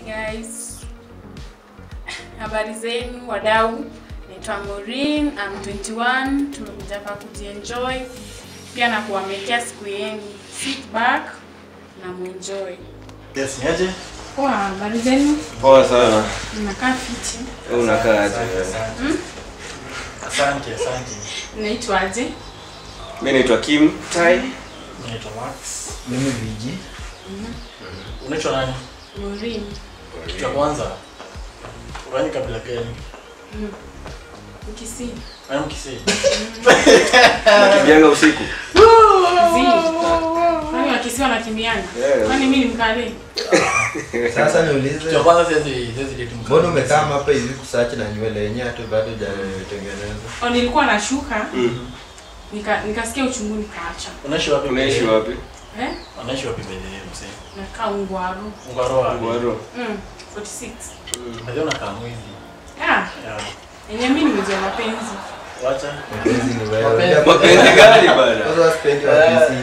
guys, habari zenu wadau. Naitwa Moreen, I'm 21, tumekuja hapa kujienjoy pia na kuwamekea siku yenu. Sit back na muenjoy. Yes, niaje? Poa, habari zenu? Poa sana. Unakaa fiti. Unakaa aje? Asante. Unaitwa aje? Mimi naitwa Kim Tai. Naitwa Max. Mimi Viji. Unaitwa nani? Moreen. Kitu cha kwanza. Unani kabila gani? Mkisi. Ana Mkisi. Nakimbia usiku. Kwani Wakisi wanakimbiana? Kwani mimi ni Mkale? Sasa niulize. Kitu cha kwanza siwezi date Mkale. Mbona umekaa hapa hivi kusearch na nywele yenyewe hata bado hujatengeneza? Nilikuwa nashuka. Nikasikia uchungu nikaacha. Unaishi wapi? Unaishi wapi? Unaishi wapi mbele mzee? Nakaa Ungwaro. Ungwaro. 46. Ndio nakaa mwizi. Yenye mimi nimejua mapenzi. Wacha. Mapenzi ni wewe. Mapenzi gani bana? Sasa sipendi wapenzi.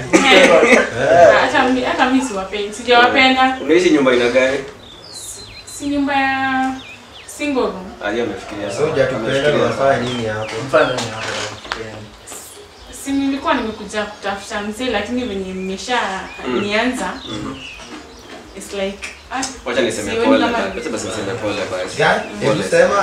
Hata mimi si wapenzi. Sijawapenda. Unaishi nyumba ina gani? Si nyumba ya single room. Ali amefikiria. Sasa hujatupenda unafanya nini hapo? Mfano ni hapo. Si nilikuwa nimekuja kutafuta mzee lakini venye nimesha nianza. It's like wacha niseme pole. Wacha basi niseme pole basi. Gani? Hebu sema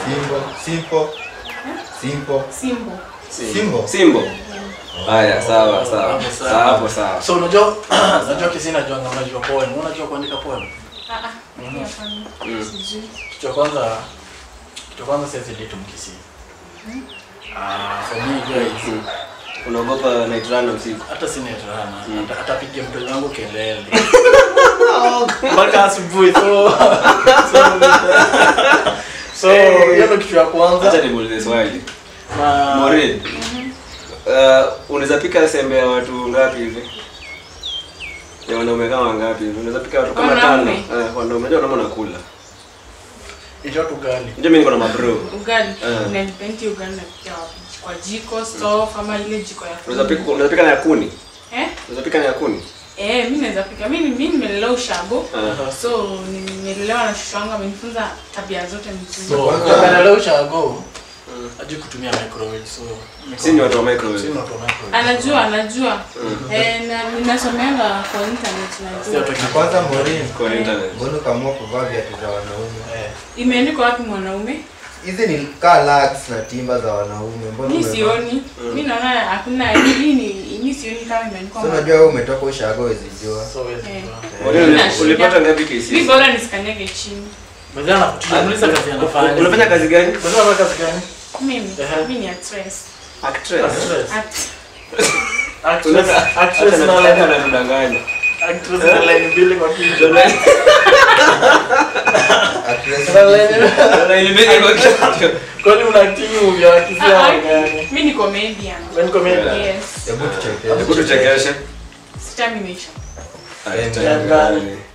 Simbo. Haya, sawa. Sawa. So unajua kisi unajua poem. Unajua kuandika poem? Kitu cha kwanza sasa date Mkisi. For me guys, unaogopa night run usiku? Hata si night run. Atapiga mtoto wangu kelele. Mpaka asubuhi so hiyo kitu ya kwanza. Acha nimuulize swali. Moreen. Unaweza pika sembe ya watu ngapi hivi? Ya wanaume kama ngapi hivi? Unaweza pika watu kama 5. Wanaume ndio wanakula. Hiyo ugali. Ndio mimi niko na mabro. Ugali. Unanipenti ugali na pika kwa jiko stove ama ile jiko ya. Unaweza pika na yakuni? Unaweza pika na yakuni? Mimi naweza pika. Mimi nimelelewa ushago. So nimelelewa na shushu wangu amenifunza tabia zote mzuri. So nimelelewa ushago. Ajui kutumia microwave. So si ni watu wa microwave. Anajua. Na ninasomeanga kwa internet najua. Kwanza Moreen kwa internet. Mbona kaamua kuvaa viatu za wanaume? Imeandikwa wapi mwanaume? Hizi ni lax na timba za wanaume. Mbona mimi sioni? Mimi naona hakuna hii ni mimi sioni kama imeandikwa. Sasa unajua wewe umetoka ushago wezijua. So wewe ulipata ngapi kesi? Mimi bora nisikanyage chini. Mbona tunamuuliza kazi anafanya? Unafanya kazi gani? Unafanya kazi gani? Mimi ni actress. Actress na leo anadanganya. Actress na line mbili kwa kichwa. Line mbili kwa kichwa. Kwani una acting movie ya kizao gani? Mimi ni comedian. Wewe ni comedian? Yes. Hebu tuchekeshe. Sita mimi. Gani?